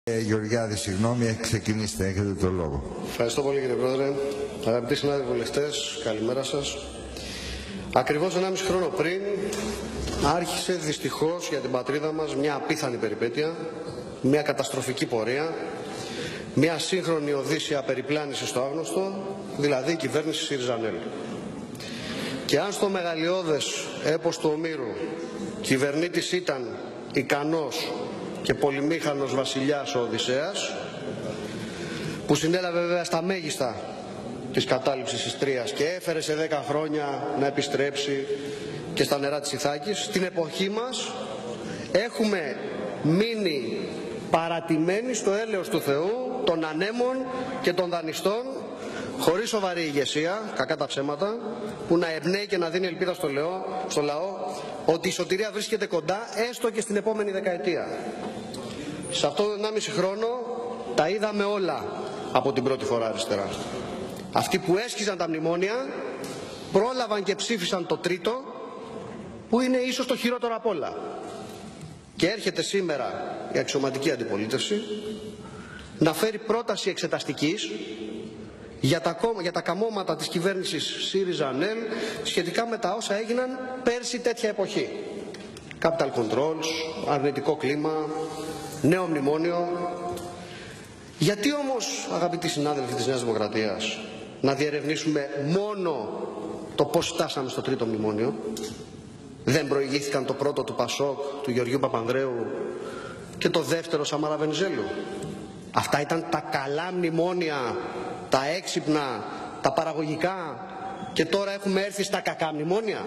Γεωργιάδη, συγγνώμη, ξεκινήστε, έχετε το λόγο. Ευχαριστώ πολύ, κύριε Πρόεδρε. Αγαπητοί συνάδελφοι βουλευτές, καλημέρα σας. Ακριβώς 1,5 χρόνο πριν άρχισε δυστυχώς για την πατρίδα μας μια απίθανη περιπέτεια, μια καταστροφική πορεία, μια σύγχρονη οδύσσια περιπλάνηση στο άγνωστο, δηλαδή η κυβέρνηση ΣΥΡΙΖΑ-ΝΕΛ. Και αν στο μεγαλειώδες έπος του Ομήρου κυβερνήτης ήταν ικανός και πολυμήχανος βασιλιάς ο Οδυσσέας, που συνέλαβε βέβαια στα μέγιστα της κατάληψης της Τρίας και έφερε σε 10 χρόνια να επιστρέψει και στα νερά της Ιθάκης, στην εποχή μας έχουμε μείνει παρατημένοι στο έλεος του Θεού, των ανέμων και των δανειστών, χωρίς σοβαρή ηγεσία, κακά τα ψέματα, που να εμπνέει και να δίνει ελπίδα στο λαό ότι η σωτηρία βρίσκεται κοντά, έστω και στην επόμενη δεκαετία. Σε αυτό το 1,5 χρόνο τα είδαμε όλα από την πρώτη φορά αριστερά. Αυτοί που έσκιζαν τα μνημόνια πρόλαβαν και ψήφισαν το τρίτο, που είναι ίσως το χειρότερο απ' όλα. Και έρχεται σήμερα η αξιωματική αντιπολίτευση να φέρει πρόταση εξεταστικής για τα καμώματα της κυβέρνησης ΣΥΡΙΖΑ-ΝΕΛ σχετικά με τα όσα έγιναν πέρσι τέτοια εποχή. Capital controls, αρνητικό κλίμα, νέο μνημόνιο. Γιατί όμως, αγαπητοί συνάδελφοι της Νέας Δημοκρατίας, να διερευνήσουμε μόνο το πώς φτάσαμε στο τρίτο μνημόνιο? Δεν προηγήθηκαν το πρώτο του Πασόκ, του Γεωργίου Παπανδρέου, και το δεύτερο Σαμάρα Βενιζέλου? Αυτά ήταν τα καλά μνημόνια, τα έξυπνα, τα παραγωγικά, και τώρα έχουμε έρθει στα κακά μνημόνια?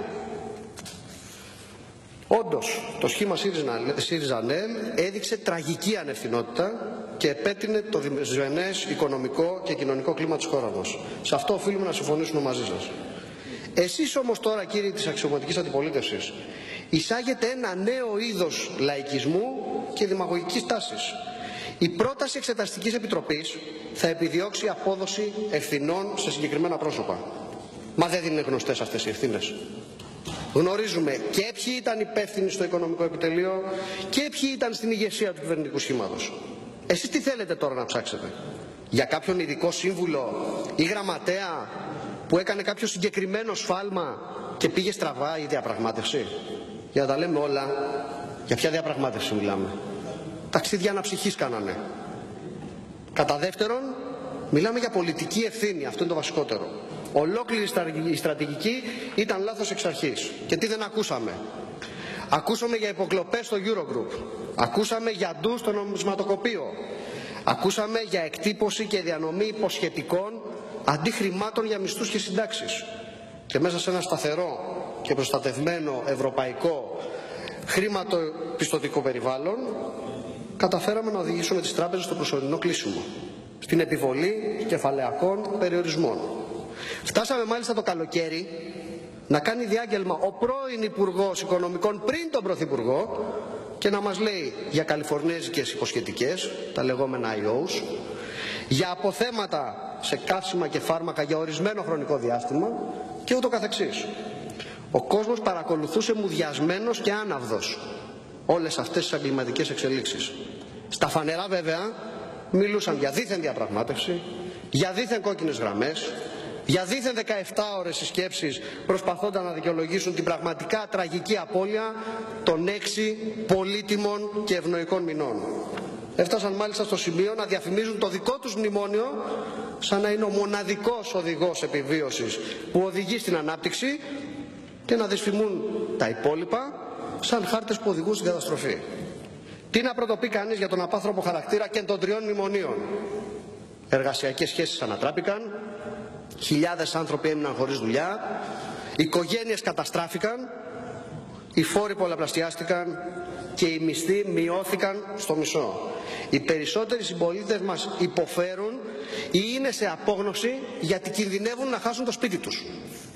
Όντως, το σχήμα ΣΥΡΙΖΑ-ΝΕΛ έδειξε τραγική ανευθυνότητα και επέτεινε το δυσμενές οικονομικό και κοινωνικό κλίμα της χώρας μας. Σε αυτό οφείλουμε να συμφωνήσουμε μαζί σας. Εσείς όμως τώρα, κύριοι της αξιωματικής αντιπολίτευσης, εισάγετε ένα νέο είδος λαϊκισμού και δημαγωγικής τάσης. Η πρόταση εξεταστικής επιτροπής θα επιδιώξει απόδοση ευθυνών σε συγκεκριμένα πρόσωπα. Μα δεν είναι γνωστές αυτές οι ευθύνες? Γνωρίζουμε και ποιοι ήταν υπεύθυνοι στο οικονομικό επιτελείο και ποιοι ήταν στην ηγεσία του κυβερνητικού σχήματος. Εσείς τι θέλετε τώρα να ψάξετε? Για κάποιον ειδικό σύμβουλο ή γραμματέα που έκανε κάποιο συγκεκριμένο σφάλμα και πήγε στραβά η διαπραγμάτευση? Για να τα λέμε όλα, για ποια διαπραγμάτευση μιλάμε? Ταξίδια αναψυχής κάνανε. Κατά δεύτερον, μιλάμε για πολιτική ευθύνη. Αυτό είναι το βασικότερο. Ολόκληρη η στρατηγική ήταν λάθος εξ αρχής. Και τι δεν ακούσαμε? Ακούσαμε για υποκλοπές στο Eurogroup. Ακούσαμε για ντου στο νομισματοκοπείο. Ακούσαμε για εκτύπωση και διανομή υποσχετικών αντί χρημάτων για μισθούς και συντάξεις. Και μέσα σε ένα σταθερό και προστατευμένο ευρωπαϊκό χρηματοπιστωτικό περιβάλλον καταφέραμε να οδηγήσουμε τις τράπεζες στο προσωρινό κλείσιμο, στην επιβολή κεφαλαιακών περιορισμών. Φτάσαμε μάλιστα το καλοκαίρι να κάνει διάγγελμα ο πρώην Υπουργός Οικονομικών πριν τον Πρωθυπουργό και να μας λέει για καλιφορνέζικες υποσχετικές, τα λεγόμενα IOs, για αποθέματα σε καύσιμα και φάρμακα για ορισμένο χρονικό διάστημα και ούτω καθεξής. Ο κόσμος παρακολουθούσε μουδιασμένος και άναυδος όλες αυτές τις εγκληματικές εξελίξεις. Στα φανερά βέβαια μιλούσαν για δίθεν διαπραγμάτευση, για δίθεν κόκκινες γραμμές, για δίθεν 17 ώρες συσκέψεις, προσπαθώντας να δικαιολογήσουν την πραγματικά τραγική απώλεια των 6 πολύτιμων και ευνοϊκών μηνών. Έφτασαν μάλιστα στο σημείο να διαφημίζουν το δικό τους μνημόνιο σαν να είναι ο μοναδικός οδηγός επιβίωσης που οδηγεί στην ανάπτυξη και να δυσφημούν τα υπόλοιπα σαν χάρτες που οδηγούν στην καταστροφή. Τι να πρωτοπεί κανείς για τον απάνθρωπο χαρακτήρα και των 3 μνημονίων? Εργασιακές σχέσεις ανατράπηκαν, χιλιάδες άνθρωποι έμειναν χωρίς δουλειά, οικογένειες καταστράφηκαν, οι φόροι πολλαπλασιάστηκαν και οι μισθοί μειώθηκαν στο μισό. Οι περισσότεροι συμπολίτες μας υποφέρουν ή είναι σε απόγνωση γιατί κινδυνεύουν να χάσουν το σπίτι τους.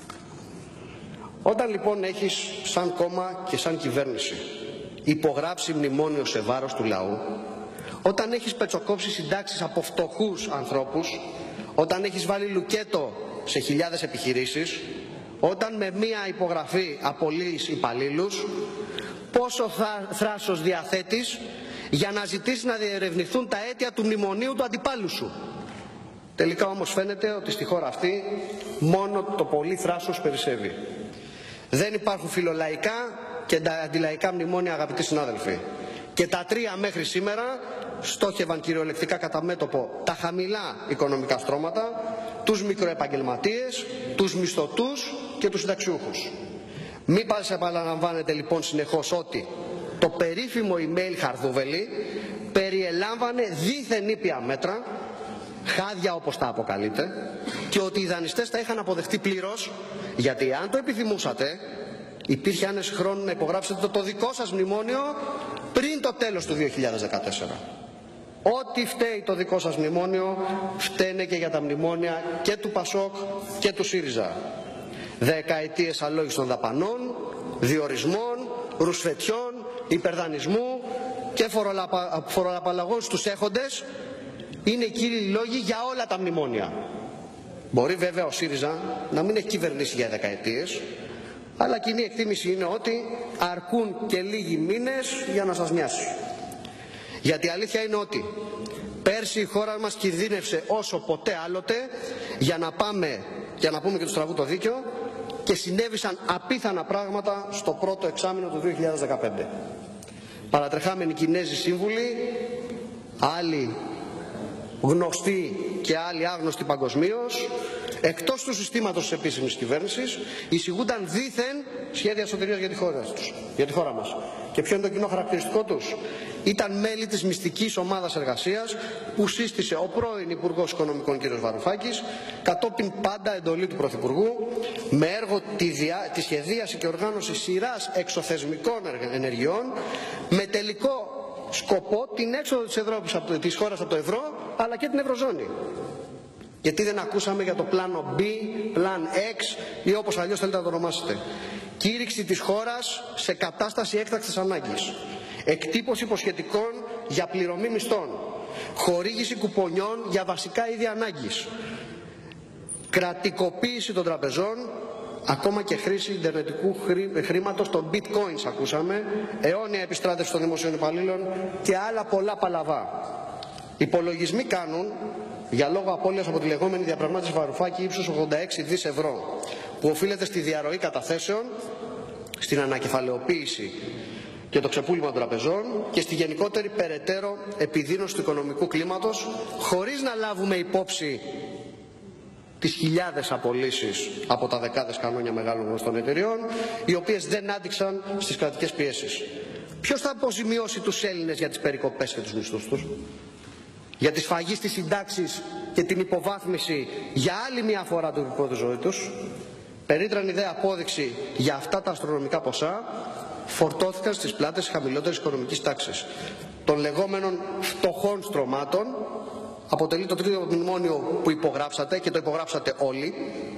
Όταν λοιπόν έχεις σαν κόμμα και σαν κυβέρνηση υπογράψει μνημόνιο σε βάρος του λαού, όταν έχεις πετσοκόψει συντάξεις από φτωχούς ανθρώπους, όταν έχεις βάλει λουκέτο σε χιλιάδες επιχειρήσεις, όταν με μία υπογραφή απολύεις υπαλλήλους, πόσο θράσος διαθέτεις για να ζητήσει να διερευνηθούν τα αίτια του μνημονίου του αντιπάλου σου. Τελικά όμως φαίνεται ότι στη χώρα αυτή μόνο το πολύ θράσος περισσεύει. Δεν υπάρχουν φιλολαϊκά και αντιλαϊκά μνημόνια, αγαπητοί συνάδελφοι. Και τα τρία μέχρι σήμερα στόχευαν κυριολεκτικά κατά μέτωπο τα χαμηλά οικονομικά στρώματα, τους μικροεπαγγελματίες, τους μισθωτούς και τους συνταξιούχους. Μην επαναλαμβάνετε λοιπόν συνεχώς ότι το περίφημο email Χαρδούβελη περιελάμβανε δίθεν ήπια μέτρα, χάδια όπως τα αποκαλείτε, και ότι οι δανειστές τα είχαν αποδεχτεί πλήρως, γιατί αν το επιθυμούσατε υπήρχε άνεση χρόνου να υπογράψετε το δικό σας μνημόνιο πριν το τέλος του 2014. Ό,τι φταίει το δικό σας μνημόνιο φταίνε και για τα μνημόνια και του Πασόκ και του ΣΥΡΙΖΑ. Δεκαετίες αλόγιστων δαπανών, διορισμών, ρουσφετιών, υπερδανισμού και φοροαπαλλαγών στους έχοντες είναι οι κύριοι λόγοι για όλα τα μνημόνια. Μπορεί βέβαια ο ΣΥΡΙΖΑ να μην έχει κυβερνήσει για δεκαετίες, αλλά κοινή εκτίμηση είναι ότι αρκούν και λίγοι μήνες για να σας μοιάσει. Γιατί η αλήθεια είναι ότι πέρσι η χώρα μας κινδύνευσε όσο ποτέ άλλοτε για να πούμε και το στραβού το δίκαιο, και συνέβησαν απίθανα πράγματα στο πρώτο εξάμηνο του 2015. Παρατρεχάμενοι Κινέζοι σύμβουλοι, άλλοι γνωστοί και άλλοι άγνωστοι παγκοσμίως, εκτός του συστήματος της επίσημης κυβέρνησης, εισηγούνταν δήθεν σχέδια σωτηρίας για τη χώρα μας. Και ποιο είναι το κοινό χαρακτηριστικό τους? Ήταν μέλη της μυστικής ομάδας εργασίας που σύστησε ο πρώην Υπουργός Οικονομικών κ. Βαρουφάκης, κατόπιν πάντα εντολή του Πρωθυπουργού, με έργο τη σχεδίαση και οργάνωση σειράς εξωθεσμικών ενεργειών, με τελικό σκοπό την έξοδο της χώρας από το ευρώ, αλλά και την ευρωζώνη. Γιατί δεν ακούσαμε για το πλάνο B, πλάν X ή όπως αλλιώς θέλετε να το ονομάσετε? Κήρυξη της χώρας σε κατάσταση έκτακτης ανάγκης, εκτύπωση υποσχετικών για πληρωμή μισθών, χορήγηση κουπονιών για βασικά είδη ανάγκης, κρατικοποίηση των τραπεζών, ακόμα και χρήση ιντερνετικού χρήματος, των bitcoins ακούσαμε, αιώνια επιστράτευση των δημοσίων υπαλλήλων και άλλα πολλά παλαβά. Υπολογισμοί κάνουν για λόγο απώλειας από τη λεγόμενη διαπραγμάτευση Βαρουφάκη ύψους 86 δις ευρώ, που οφείλεται στη διαρροή καταθέσεων, στην ανακεφαλαιοποίηση και το ξεπούλημα των τραπεζών και στη γενικότερη περαιτέρω επιδείνωση του οικονομικού κλίματος, χωρίς να λάβουμε υπόψη τις χιλιάδες απολύσεις από τα δεκάδες κανόνια μεγάλων γνωστών εταιριών, οι οποίες δεν άντυξαν στις κρατικές πιέσεις. Ποιος θα αποζημιώσει τους Έλληνες για τις περικοπές και τους μισθούς τους? Για τη σφαγή στις συντάξεις και την υποβάθμιση για άλλη μια φορά του επίπεδου ζωή τους? Περίτρανη δε απόδειξη για αυτά τα αστρονομικά ποσά φορτώθηκαν στις πλάτες της χαμηλότερης οικονομικής τάξης, των λεγόμενων φτωχών στρωμάτων. Αποτελεί το τρίτο μνημόνιο που υπογράψατε, και το υπογράψατε όλοι,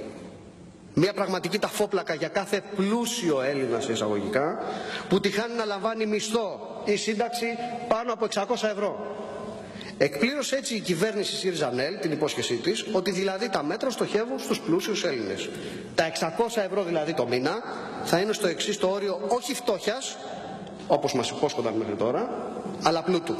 μια πραγματική ταφόπλακα για κάθε πλούσιο Έλληνα σε εισαγωγικά, που τυχάνει να λαμβάνει μισθό ή σύνταξη πάνω από 600 ευρώ. Εκπλήρωσε έτσι η κυβέρνηση ΣΥΡΙΖΑ-ΝΕΛ την υπόσχεσή της, ότι δηλαδή τα μέτρα στοχεύουν στους πλούσιους Έλληνες. Τα 600 ευρώ δηλαδή το μήνα θα είναι στο εξής το όριο, όχι φτώχειας, όπως μας υπόσχονταν μέχρι τώρα, αλλά πλούτου.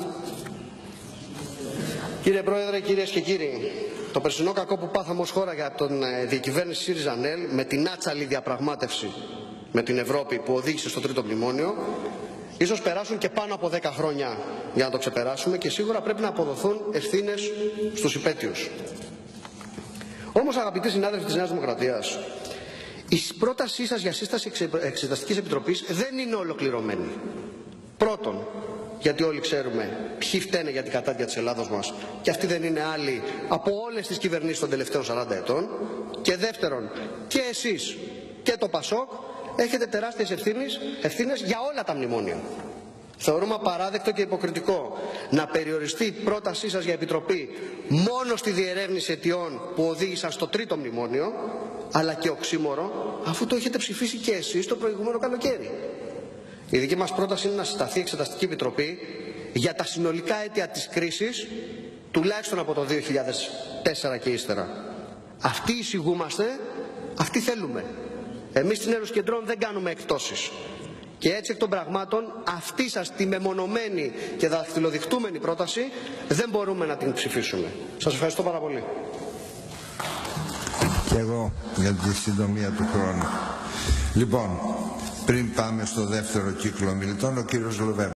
Κύριε Πρόεδρε, κυρίες και κύριοι, το περσινό κακό που πάθαμε ως χώρα για τον διακυβέρνηση ΣΥΡΙΖΑ-ΝΕΛ, με την άτσαλη διαπραγμάτευση με την Ευρώπη που οδήγησε στο τρίτο μνημόνιο, ίσως περάσουν και πάνω από 10 χρόνια για να το ξεπεράσουμε, και σίγουρα πρέπει να αποδοθούν ευθύνες στους υπέτειους. Όμως, αγαπητοί συνάδελφοι της Νέας Δημοκρατίας, η πρότασή σας για σύσταση εξεταστικής επιτροπής δεν είναι ολοκληρωμένη. Πρώτον, γιατί όλοι ξέρουμε ποιοι φταίνε για την κατάντια της Ελλάδος μας, και αυτοί δεν είναι άλλοι από όλες τις κυβερνήσεις των τελευταίων 40 ετών. Και δεύτερον, και εσείς και το Πασόκ έχετε τεράστιες ευθύνες για όλα τα μνημόνια. Θεωρούμε απαράδεκτο και υποκριτικό να περιοριστεί η πρότασή σας για επιτροπή μόνο στη διερεύνηση αιτιών που οδήγησαν στο τρίτο μνημόνιο, αλλά και οξύμορο, αφού το έχετε ψηφίσει και εσείς το προηγούμενο καλοκαίρι. Η δική μας πρόταση είναι να συσταθεί εξεταστική επιτροπή για τα συνολικά αίτια της κρίσης, τουλάχιστον από το 2004 και ύστερα. Αυτοί εισηγούμαστε, αυτοί θέλουμε. Εμείς στην Ένωση Κεντρών δεν κάνουμε εκτόσεις. Και έτσι εκ των πραγμάτων αυτή σας τη μεμονωμένη και δαχτυλοδειχτούμενη πρόταση δεν μπορούμε να την ψηφίσουμε. Σας ευχαριστώ πάρα πολύ. Και εγώ για τη συντομία του χρόνου. Λοιπόν, πριν πάμε στο δεύτερο κύκλο μιλητών, ο κύριος Λοβέρ.